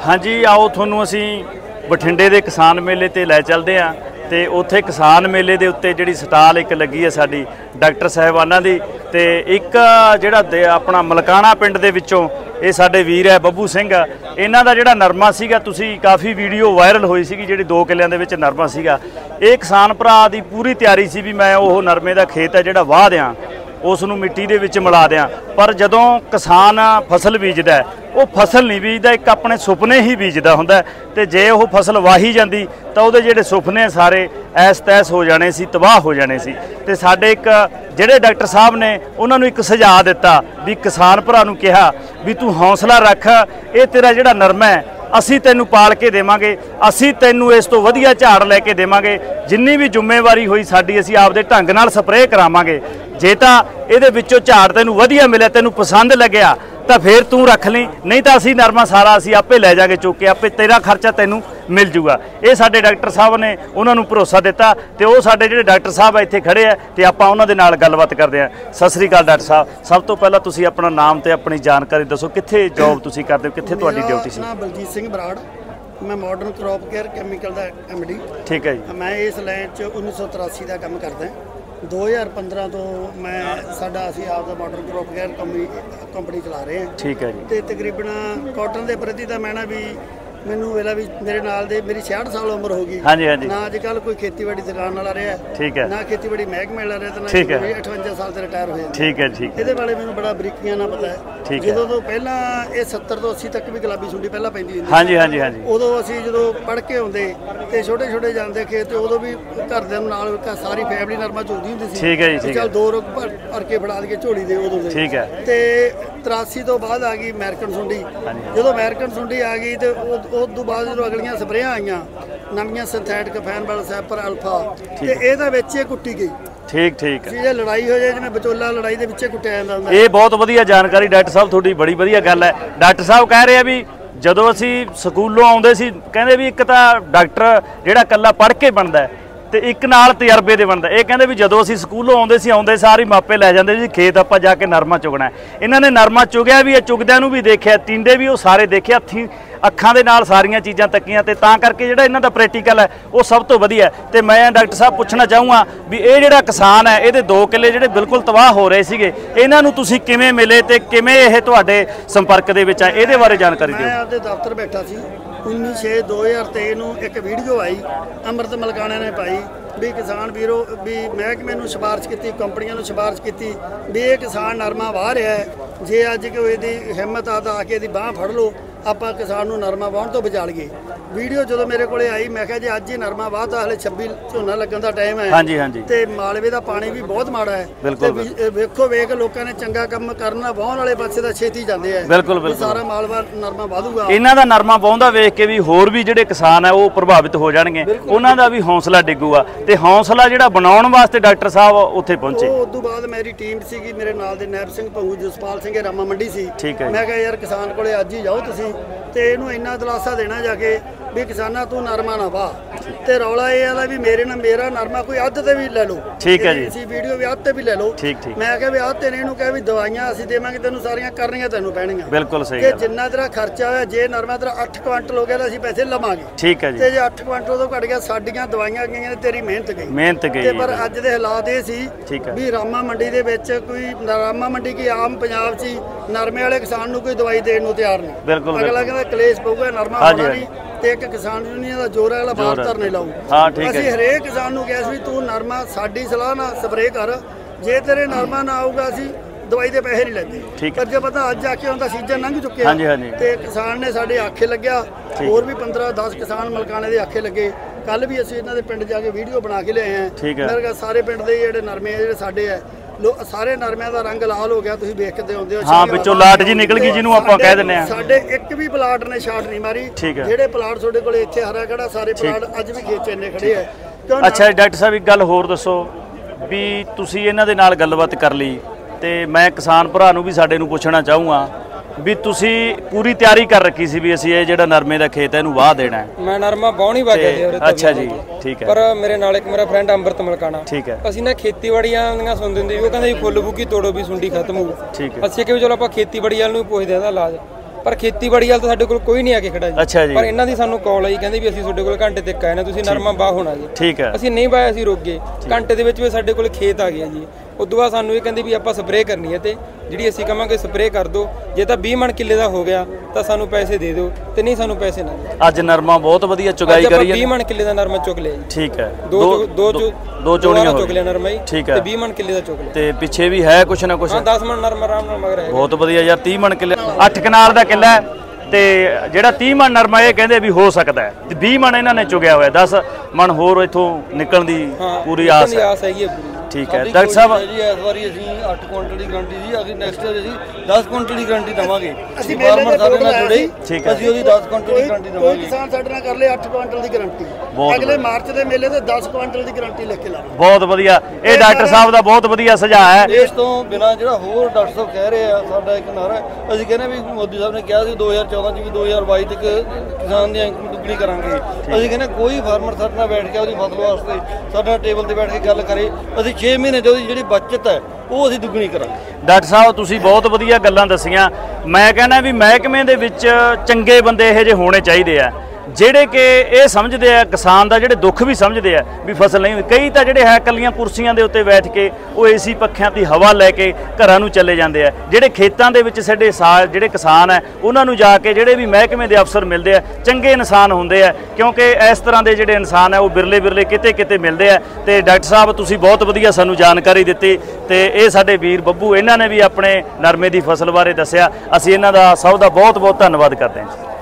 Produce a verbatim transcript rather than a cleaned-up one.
हाँ जी, आओ थोनों असी बठिंडे के किसान मेले ते लै चलते हैं। तो उत्थे किसान मेले के उत्ते जिहड़ी स्टाल एक लगी है साडी डॉक्टर साहिबाना दी, ते एक जिहड़ा अपना मलकाना पिंड दे विचों ये साडे वीर है बब्बू सिंह, इन्हां दा जिहड़ा नरमा सीगा तुसी काफ़ी वीडियो वायरल होई सीगी जिहड़ी दो किलियां दे विच नरमा सीगा। ये किसान भरा दी पूरी तैयारी सी भी मैं वो नरमे का खेत है जिहड़ा वाह दियां उसनूं मिट्टी दे विच मिला दियां, पर जदों किसान फसल बीजदा वो फसल नहीं बीजदा, एक अपने सुपने ही बीजदा हुंदा। ते जे वो फसल वाही जांदी तां उहदे जिहड़े सुपने सारे ऐस तैस हो जाने सी, तबाह हो जाने सी। ते साडे एक जिहड़े डॉक्टर साहब ने उन्हां नूं एक सुझाव दिता भी किसान भरा नूं कहा भी तूं हौसला रख, ये तेरा जिहड़ा नरमा है असी तैनूं पाल के देवांगे, असी तैनूं इस तो वधिया झाड़ लैके देवांगे, जिन्नी भी जिम्मेवारी होई साडी असी आपदे ढंग नाल स्प्रे करावांगे। जे तां इहदे विचों झाड़ तैनूं वधिया मिलिया, तैनूं पसंद लग्या तो फिर तू रख ली, नहीं तो असी नरमा सारा असी आपे लै जाके चुक के आपे तेरा खर्चा तैनूं मिल जूगा। ये साडे डॉक्टर साहब ने उन्होंने भरोसा दिता, तो वो साडे जिहड़े डॉक्टर साहब इत्थे खड़े है तो आपां उन्हां दे नाल गलबात करदे हैं। सत श्री अकाल डॉक्टर साहब, सब तो पहला तुसीं अपना नाम ते अपनी जानकारी दसो, कित्थे जॉब तुसीं करदे हो, कित्थे तुहाडी ड्यूटी सी? नाम बलजीत सिंह बराड़, मैं मॉडर्न क्रॉप केयर कैमिकल का एम डी। ठीक है जी। मैं इस लाइन च उन्नीस सौ तिरासी का काम करदा। दो हज़ार पंद्रह तो मैं साडा असीं आपदा modern crop care company company चला रहे हैं। ठीक है जी। तो तकरीबन कॉटन के प्रति तो मैं ना भी मैनू वेला भी मेरे नाल दे मेरी छियासठ साल उम्र हो गई। हाँ जी हाँ जी। ना अजकल कोई खेतीबाड़ी दुकान वाला रहा, ठीक है, ना खेतीबाड़ी महकमे वाला रहा, ठीक है, अठवंजा साल से रिटायर होए। ठीक है ठीक है। ये बारे मैनू बड़ा बरीकियां ना पता है। ठीक है। जो तो पहला ये सत्तर तो अस्सी तक भी गुलाबी सुंडी पहला पैंदी हुंदी। हाँ जी हाँ जी हाँ जी। उदों असीं जदों पढ़ के आउंदे ते छोटे छोटे जांदे खेत, उदों भी घरदिआं नाल सारी फैमिली नरमा चुगदी हुंदी सी। ठीक है जी। ठीक है। चल दो रुख भर के फड़ा के झोली दे उदों। ठीक है। ते तिरासी तो बाद आ गई अमेरिकन सुंडी। जो अमेरिकन सुंडी आ गई तो उस तो बाद जो अगलियां स्प्रेयां आईयां नवीं सिंथैटिक फैनबल सैपर अल्फा, ते इहदे विच कुट्टी गई। ठीक ठीक है। लड़ाई हो जाए जिवें विचोला लड़ाई दे विच कुट्टिया जांदा हुंदा। ये बहुत वधिया जानकारी डॉक्टर साहब, तुहाडी बड़ी वधिया गल है। डॉक्टर साहब कह रहे हैं भी जदों असीं स्कूलों आउंदे सी कहंदे भी एक तां डॉक्टर जिहड़ा कल्ला पढ़ के बनदा है ते एक नाल तजर्बे दे बनदा। ये कहंदे भी जदों असीं स्कूलों आउंदे सी आउंदे सारी मापे लै जांदे जी खेत आपां जाके नरमा चुगना है। इन्हां ने नरमा चुगिया भी, चुगदिआं नूं भी देखिआ, तींडे भी वो सारे देखे, हत्थीं अखां दे नाल सारियां चीज़ां तक्कीआं, ते तां करके जिहड़ा इन्हां दा प्रैक्टिकल है वो सब तो वधिया है। ते मैं डॉक्टर साहब पुछना चाहूँगा भी ये जिहड़ा किसान है इहदे दो किले जिहड़े बिल्कुल तबाह हो रहे सीगे, इन्हां नूं तुसीं किवें मिले ते किवें इह तुहाडे संपर्क दे विच आए, इहदे बारे जानकारी दिओ। मैं आपदे दफ्तर बैठा सी उन्नीस छे दो हज़ार तेई नूं एक वीडियो आई अमृत मलकाने ने पाई भी किसान वीरो भी महकमे नूं सिफारिश की, कंपनियों नूं सिफारिश की भी ये किसान नरमा वाह रहा है, जे अज कोई दी हिम्मत आ तो आके बांह फड़ लो, ਆਪਾਂ किसान नूं नरमा वाहण तो बचा लईए। वीडियो जो मेरे को आई मैं कहा जी अज ही नरमा वाह तो हले छब्बी झोना लगन का टाइम है। हाँ जी हाँ जी। तो मालवे का पानी भी बहुत माड़ा है। बिल्कुल। वेखो वेख लोगों ने चंगा काम करना वाहण वाले पासे तो छेती जाते हैं। बिल्कुल बिल्कुल। सारा मालवा नरमा वाधूगा। इन्हां दा नरमा वाहुंदा वेख के भी होर भी जिहड़े किसान है वो प्रभावित हो जाणगे, उन्हां दा भी हौसला डिगूगा, ते हौसला जिहड़ा बनाउण वास्ते डॉक्टर साहब उत्थे पहुंचे। उस तो बाद मेरी टीम सीगी, मेरे नाल दे नैब सिंह भंगू, जसपाल सिंह रामा मंडी सी। ठीक है। मैं कहा यार किसान कोले अज ही जाओ तुसीं ते इहनूं इन्ना दिलासा देना जाके भी किसाना तू नरमा ना वाह, ते रौला ये है भी मेरे ना मेरा नरमा कोई अद्ध ते भी ले लो। ठीक है जी। इसी वीडियो भी अद्ध ते भी ले लो। ठीक ठीक। मैं कहा भी अद्ध ते इहनूं कहा भी दवाइयां असीं देवांगे तैनूं सारियां करनियां तैनूं पैणगीआं। बिल्कुल सही। कि जिन्ना तेरा खर्चा होया जे नरमा तेरा अठ क्विंटल हो गया तो असीं पैसे लवांगे। ठीक है जी। ते जे अठ क्विंटल तो घट गया साडियां दवाइयां गईयां, तेरी मेहनत गई। मेहनत गई। ते पर अज दे हालात ये सी भी रामा मंडी दे विच कोई रामा मंडी की आम पंजाब च नरमे वाले किसान नूं कोई दवाई देण नूं तैयार नहीं। बिल्कुल। अगला कहंदा कलेश पऊगा नरमा होना नहीं, ते एक किसान यूनियन का जोर है अगला बाहर धरने लाऊ। हाँ ठीक है। असीं हरेक किसान नूं कहा सी तू नरमा साडी सलाह नाल स्प्रे कर, जे तेरे नरमा ना आऊगा असीं दवाई के पैसे नहीं लेंदे। पर जो पता अज आके उनका सीजन लंघ चुके हैं तो किसान ने साढ़े आखे लग्या, होर भी पंद्रह दस किसान मलकाने के आखे लगे। कल भी असीं इन्हां दे पिंड जाके वीडियो बना के लिआए हैं। मेरे ख्याल सारे पिंड दे जिहड़े नरमे जिहड़े साडे है लो सारे नरमिਆਂ ਦਾ रंग लाल हो गया, तुसीं वेख के आउंदे हो। हाँ विचों लाट जी निकल गई जिन्हों आपां कह दिंदे आ। साडे एक भी प्लाट ने छाट नहीं मारी। जिहड़े प्लाट तुहाडे कोल इत्थे हरा खड़ा सारे प्लाट अज भी खेत च इन्ने खड़े है। अच्छा डॉक्टर साहब एक गल होर दसो भी तुसीं इन्हां दे नाल गलबात कर लई ते मैं किसान भरा नूं भी साडे नूं पुछना चाहूँगा भी तुसी पूरी तैयारी कर रखी सी भी असीं ये जिहड़ा नरमे दा खेत है इहनूं वाह देना है? मैं नरमा वाहण ही वागिया जी। अच्छा जी ठीक है। पर मेरे नाल एक मेरा फ्रेंड अमृत मलकाना, ठीक है, असीं ना खेतीबाड़ीआं ਦੀਆਂ ਸੁਣਦੇ ਹੁੰਦੇ ਉਹ ਕਹਿੰਦਾ ਜੀ ਫੁੱਲ ਬੂਕੀ ਤੋੜੋ ਵੀ ਸੁੰਡੀ ਖਤਮ ਹੋਊ। ਠੀਕ ਹੈ। ਅਸੀਂ ਕਿ ਚਲੋ ਆਪਾਂ ਖੇਤੀਬਾੜੀ ਵਾਲ ਨੂੰ ਪੁੱਛਦੇ ਆਂ ਦਾ ਇਲਾਜ। ਪਰ ਖੇਤੀਬਾੜੀ ਵਾਲ ਤਾਂ ਸਾਡੇ ਕੋਲ ਕੋਈ ਨਹੀਂ ਆ ਕੇ ਖੜਾ ਜੀ। ਅੱਛਾ ਜੀ। ਪਰ ਇਹਨਾਂ ਦੀ ਸਾਨੂੰ ਕਾਲ ਆਈ, ਕਹਿੰਦੇ ਵੀ ਅਸੀਂ ਤੁਹਾਡੇ ਕੋਲ ਘੰਟੇ ਤੱਕ ਆਏ ਨਾ, ਤੁਸੀਂ ਨਰਮਾ ਬਾਹ ਹੋਣਾ ਜੀ। ਠੀਕ ਹੈ। ਅਸੀਂ ਨਹੀਂ ਬਾਇਆ, ਅਸੀਂ ਰੁਕ ਗਏ। ਘੰਟੇ ਦੇ ਵਿੱਚ ਵੀ ਸਾਡੇ ਕੋਲ ਖੇਤ ਆ ਗਿਆ ਜੀ। ਉਦੋਂ ਬਾਅਦ ਸਾਨੂੰ ਇਹ ਕਹਿੰਦੇ ਵੀ ਆਪਾਂ ਸਪਰੇਅ ਕਰਨੀ ਹੈ, ਤੇ ਜਿਹੜੀ ਅਸੀਂ ਕਹਾਂਗੇ ਸਪਰੇਅ ਕਰ ਦਿਓ, ਜੇ ਤਾਂ ਵੀਹ ਮਣ ਕਿੱਲੇ ਦਾ ਹੋ ਗਿਆ ਤਾਂ ਸਾਨੂੰ ਪੈਸੇ ਦੇ ਦਿਓ, ਤੇ ਨਹੀਂ ਸਾਨੂੰ ਪੈਸੇ ਨਾ ਦਿਓ। ਅੱਜ ਨਰਮਾ ਬਹੁਤ ਵਧੀਆ ਚੁਗਾਈ ਕਰੀ ਹੈ। ਵੀਹ ਮਣ ਕਿੱਲੇ ਦਾ ਨਰਮਾ ਚੁੱਕ ਲਿਆ ਜੀ। ਠੀਕ ਹੈ। ਦੋ ਦੋ ਦੋ ਚੋਣੀਆਂ ਚੁੱਕ ਲਿਆ ਨਰਮਾ ਜੀ। ਠੀਕ ਹੈ। ਤੇ ਵੀਹ ਮਣ ਕਿੱਲੇ ਦਾ ਚੁੱਕ ਲਿਆ, ਤੇ ਪਿੱਛੇ ਵੀ ਹੈ ਕੁਛ ਨਾ ਕੁਛ। ਹਾਂ ਦਸ ਮਣ ਨਰਮਾ ਆਰਾਮ ਨਾਲ ਮਗਰ ਹੈ। ਬਹੁਤ ਵਧੀਆ ਯਾਰ, ਤੀਹ ਮਣ ਕਿੱਲੇ, ਅੱਠ ਕਨਾਲ ਦਾ ਕਿੱਲਾ ਤੇ ਜਿਹੜਾ ਤੀਹ ਮਣ ਨਰਮਾ ਇਹ ਕਹਿੰਦੇ ਵੀ ਹੋ ਸਕਦਾ ਹੈ, ਤੇ ਵੀਹ ਮਣ ਇਹਨਾਂ ਨੇ ਚੁਗਿਆ ਹੋਇਆ, ਦਸ ਮਣ ਹੋਰ ਇੱਥੋਂ ਨਿਕਲਣ ਦੀ ਪੂਰੀ ਆਸ ਹੈ। ਆਸ ਹੈਗੀ ਹੈ ਪੂਰੀ। ਠੀਕ ਹੈ ਡਾਕਟਰ ਸਾਹਿਬ ਜੀ, ਇਸ ਵਾਰੀ ਅਸੀਂ ਅੱਠ ਕੁਇੰਟਲ ਦੀ ਗਾਰੰਟੀ ਸੀ, ਅਗਰ ਨੈਕਸਟ ਈਅਰ ਅਸੀਂ ਦਸ ਕੁਇੰਟਲ ਦੀ ਗਾਰੰਟੀ ਦਵਾਂਗੇ। ਅਸੀਂ ਫਾਰਮਰ ਸਾਡੇ ਨਾਲ ਜੁੜੇ, ਠੀਕ ਹੈ। ਅਸੀਂ ਉਹਦੀ ਦਸ ਕੁਇੰਟਲ ਦੀ ਗਾਰੰਟੀ ਕੋਈ ਦਵਾਂਗੇ। ਕਿਸਾਨ ਸਾਡੇ ਨਾਲ ਕਰ ਲੇ ਅੱਠ ਕੁਇੰਟਲ ਦੀ ਗਾਰੰਟੀ, ਅਗਲੇ ਮਾਰਚ ਦੇ ਮੇਲੇ ਤੇ ਦਸ ਕੁਇੰਟਲ ਦੀ ਗਾਰੰਟੀ ਲਿਖ ਕੇ ਲਾਵਾਂਗੇ। ਬਹੁਤ ਵਧੀਆ, ਇਹ ਡਾਕਟਰ ਸਾਹਿਬ ਦਾ ਬਹੁਤ ਵਧੀਆ ਸੁਝਾਅ ਹੈ। ਇਸ ਤੋਂ ਬਿਨਾਂ ਜਿਹੜਾ ਹੋਰ ਡਾਕਟਰ ਸਾਹਿਬ ਕਹਿ ਰਹੇ ਆ, ਸਾਡਾ ਇੱਕ ਨਾਰਾ ਹੈ, ਅਸੀਂ ਕਹਿੰਦੇ ਵੀ ਮੋਦੀ ਸਾਹਿਬ ਨੇ ਕਿਹਾ ਸੀ ਦੋ ਹਜ਼ਾਰ ਚੌਦਾਂ ਚ ਵੀ ਦੋ ਹਜ਼ਾਰ ਬਾਈ ਤੱਕ ਕਿਸਾਨ ਦੀ ਇਨਕਮ ਦੁੱਗਣੀ ਕਰਾਂਗੇ। ਅਸੀਂ ਕਹਿੰਦੇ ਕੋਈ ਫਾਰਮਰ ਸਾਡੇ ਨਾਲ ਬੈਠ ਕੇ ਉਹਦੀ ਫਸਲ ਵਾਸਤੇ ਸਾਡੇ ਨਾਲ ਟੇਬਲ ਤੇ ਬੈਠ ਕੇ ਗੱਲ ਕਰੇ, ਅਸੀਂ ਛੇ ਮਹੀਨੇ ਦੀ ਉਹਦੀ ਜਿਹੜੀ ਬਚਤ ਹੈ ਉਹ ਅਸੀਂ ਦੁੱਗਣੀ ਕਰਾਂਗੇ। ਡਾਕਟਰ ਸਾਹਿਬ ਤੁਸੀਂ ਬਹੁਤ ਵਧੀਆ ਗੱਲਾਂ ਦੱਸੀਆਂ। ਮੈਂ ਕਹਿੰਦਾ ਵੀ ਮਹਿਕਮੇ ਦੇ ਵਿੱਚ ਚੰਗੇ ਬੰਦੇ ਇਹੋ ਜਿਹੇ ਹੋਣੇ ਚਾਹੀਦੇ ਆ, ਜਿਹੜੇ ਕਿ ਇਹ ਸਮਝਦੇ ਆ ਕਿਸਾਨ ਦਾ ਜਿਹੜੇ ਦੁੱਖ ਵੀ ਸਮਝਦੇ ਆ ਵੀ ਫਸਲ ਨਹੀਂ ਹੋਈ। ਕਈ ਤਾਂ ਜਿਹੜੇ ਹੈ ਇਕੱਲੀਆਂ ਕੁਰਸੀਆਂ ਦੇ ਉੱਤੇ ਬੈਠ ਕੇ ਉਹ ਏਸੀ ਪੱਖਿਆਂ ਦੀ ਹਵਾ ਲੈ ਕੇ ਘਰਾਂ ਨੂੰ ਚਲੇ ਜਾਂਦੇ ਆ। ਜਿਹੜੇ ਖੇਤਾਂ ਦੇ ਵਿੱਚ ਸਾਡੇ ਸਾ ਜਿਹੜੇ ਕਿਸਾਨ ਹੈ ਉਹਨਾਂ ਨੂੰ ਜਾ ਕੇ ਜਿਹੜੇ ਵੀ ਮਹਿਕਮੇ ਦੇ ਅਫਸਰ ਮਿਲਦੇ ਆ, ਚੰਗੇ ਇਨਸਾਨ ਹੁੰਦੇ ਆ, ਕਿਉਂਕਿ ਇਸ ਤਰ੍ਹਾਂ ਦੇ ਜਿਹੜੇ ਇਨਸਾਨ ਹੈ ਉਹ ਬਿਰਲੇ ਬਿਰਲੇ ਕਿਤੇ ਕਿਤੇ ਮਿਲਦੇ ਆ। ਤੇ ਡਾਕਟਰ ਸਾਹਿਬ ਤੁਸੀਂ ਬਹੁਤ ਵਧੀਆ ਸਾਨੂੰ ਜਾਣਕਾਰੀ ਦਿੱਤੀ, ਤੇ ਇਹ ਸਾਡੇ ਵੀਰ ਬੱਬੂ ਇਹਨਾਂ ਨੇ ਵੀ ਆਪਣੇ ਨਰਮੇ ਦੀ ਫਸਲ ਬਾਰੇ ਦੱਸਿਆ। ਅਸੀਂ ਇਹਨਾਂ ਦਾ ਸਭ ਦਾ ਬਹੁਤ ਬਹੁਤ ਧੰਨਵਾਦ ਕਰਦੇ ਹਾਂ।